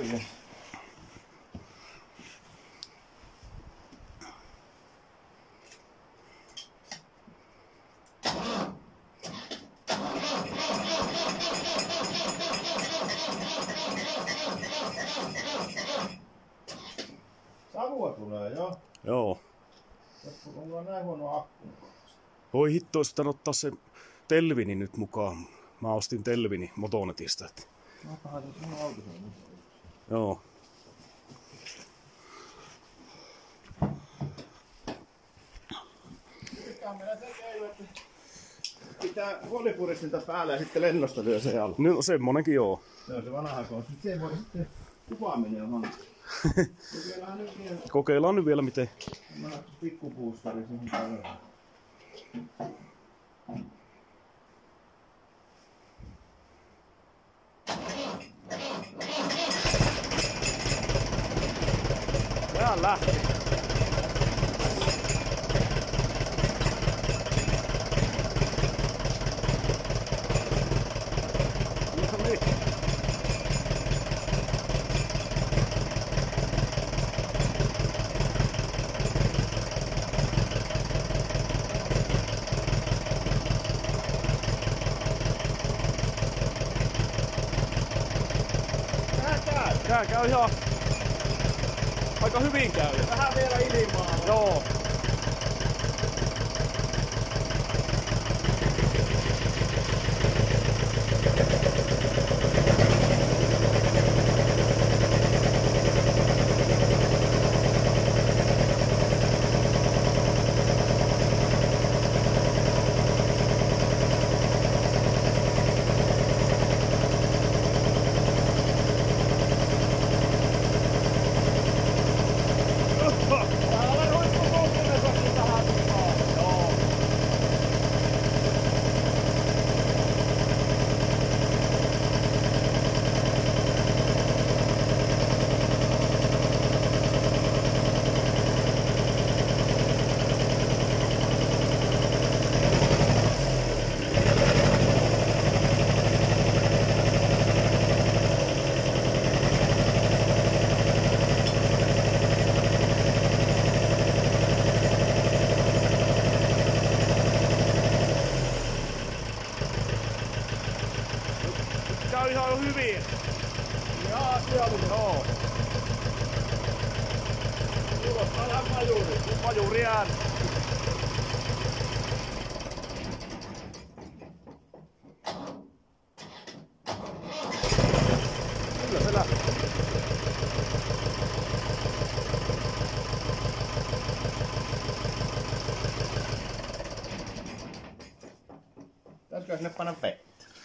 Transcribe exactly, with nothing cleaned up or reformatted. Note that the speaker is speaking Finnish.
Yes. Savua tulee, joo. Joo. Onko näin huono akku? Voi hitto, jos tän ottaa se Telvini nyt mukaan. Mä ostin Telvini Motonetista. Otahan se sun auto on. Joo. Pitää meillä se keilu, että pitää huolipuristinta päälle ja sitten lennosta lyö se alla. No semmonenkin joo. Se on se vanha konsti. Se ei voi sitten kuvaaminen on hankkeen. Kokeillaan nyt vielä. Kokeillaan nyt vielä miten. Mä oon pikkupuustari siihen päälle. Tää lähti. No niin. Tää käy. Tää käy ihan aika hyvin käy. Vähän vielä ilmaa. Joo. Käy ihan jo hyvin. Jaa, siellä on. Joo. Kuulostaa ihan majuri. Majuri ääni. Kyllä se lähti. Täytyykö sinne panna vee?